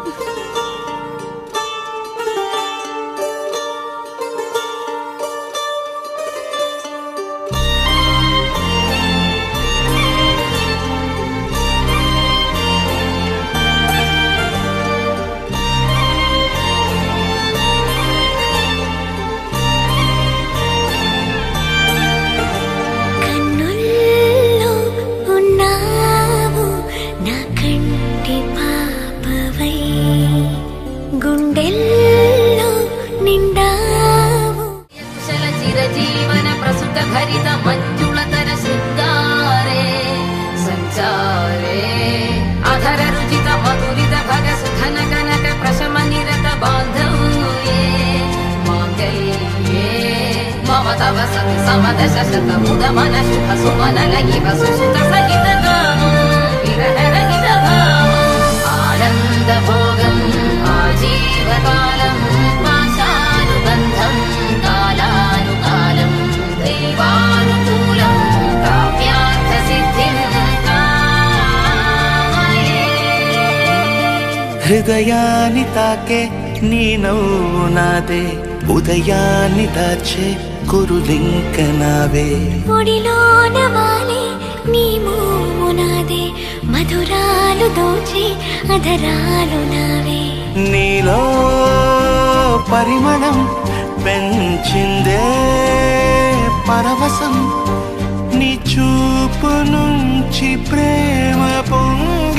హృదయాన్ని తాకే నీ నవ్వు నాదే, ఉదయాన్ని దాచే కురులింక నావే. ఒడిలోన వాలే నీ మోము నాదే, మధురాలు దోచే అధరాలు నావే. నీలో పరిమళం పెంచిందే పరవశం, నీ చూపు నుంచి ప్రేమ పొంగి